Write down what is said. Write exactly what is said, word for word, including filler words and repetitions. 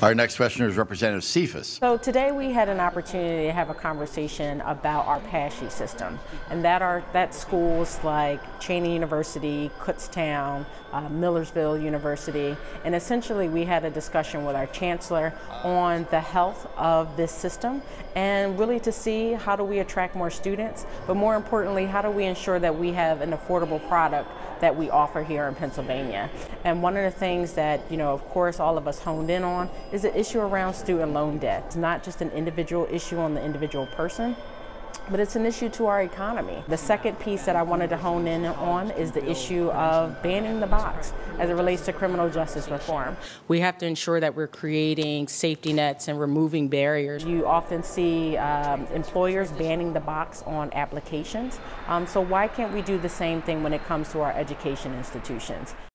Our next questioner is Representative Cephas. So today we had an opportunity to have a conversation about our PASHE system, and that are that schools like Cheney University, Kutztown, uh, Millersville University, and essentially we had a discussion with our chancellor on the health of this system and really to see how do we attract more students, but more importantly, how do we ensure that we have an affordable product that we offer here in Pennsylvania. And one of the things that, you know, of course, all of us honed in on is the issue around student loan debt. It's not just an individual issue on the individual person, but it's an issue to our economy. The second piece that I wanted to hone in on is the issue of banning the box as it relates to criminal justice reform. We have to ensure that we're creating safety nets and removing barriers. You often see um, employers banning the box on applications. Um, so why can't we do the same thing when it comes to our education institutions?